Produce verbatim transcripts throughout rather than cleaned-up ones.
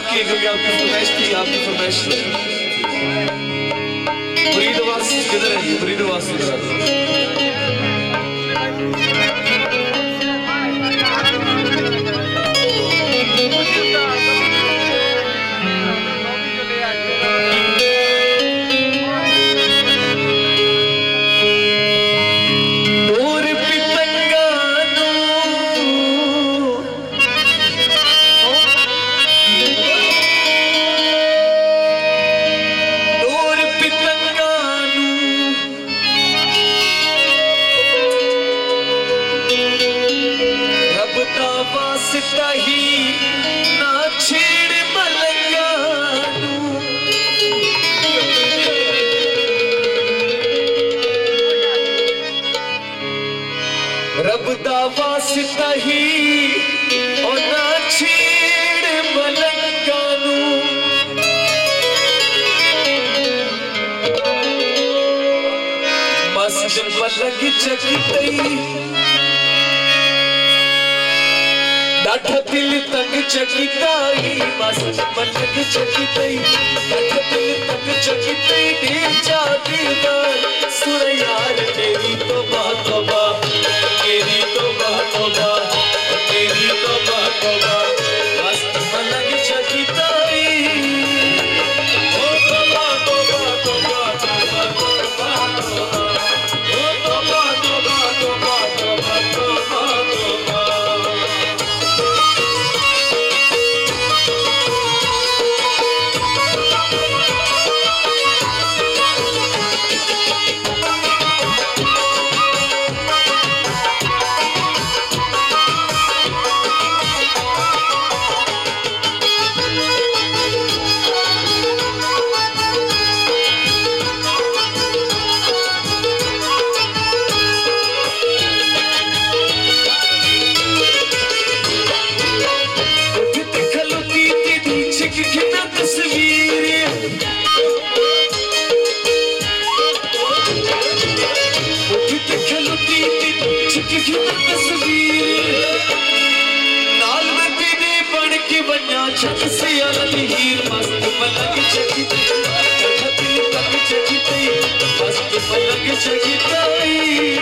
आपकी, क्योंकि आपकी फरमाइश थी, आपकी फरमाइश थी। मुरीद वास किधर है? मुरीद वास वास्ता ही ना छेड़ मलंगा रब दा वास्ता ही और ना छेड़ मलंगा मस्त पलक चकतई डाठ दिल तक चकिताई मस्त पलक चकितई डाठ दिल तक चकितई ढेर जागीरदार सुन यार तेरी तौबा तौबा तेरी तौबा तौबा तेरी तौबा तौबा मस्त पलक चकिताई ओ तौबा तौबा तौबा तौबा तौबा ओ तौबा तौबा तौबा तौबा तौबा तौबा छक से हीर मस्त पलक चकितई तक चकितई मस्त पलक चकितई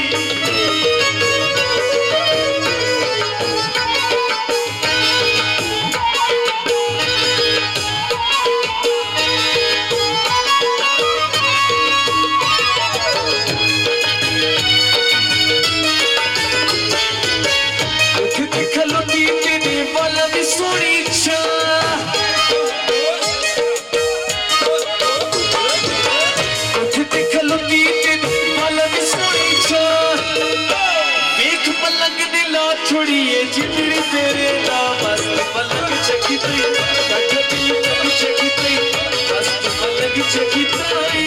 छोड़िए जिंदड़ी तेरे नाम मस्त पलक चकितई डाठ दिल तक चकितई मस्त पलक चकितई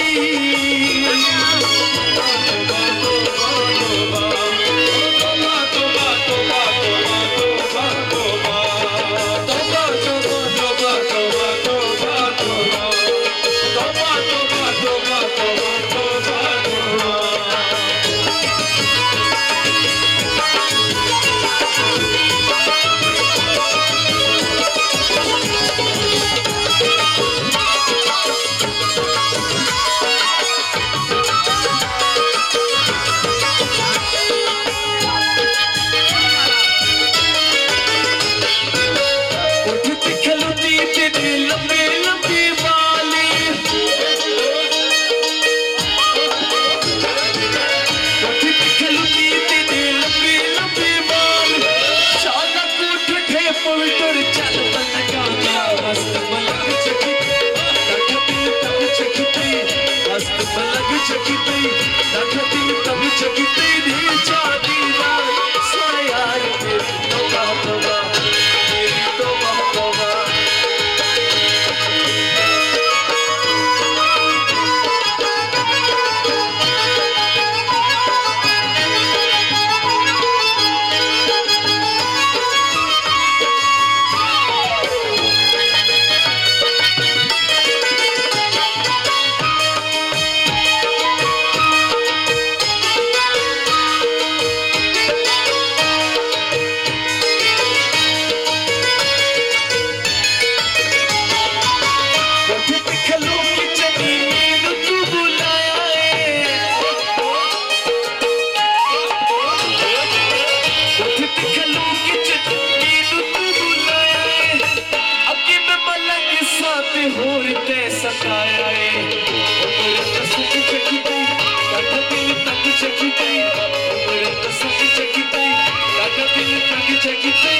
चकितई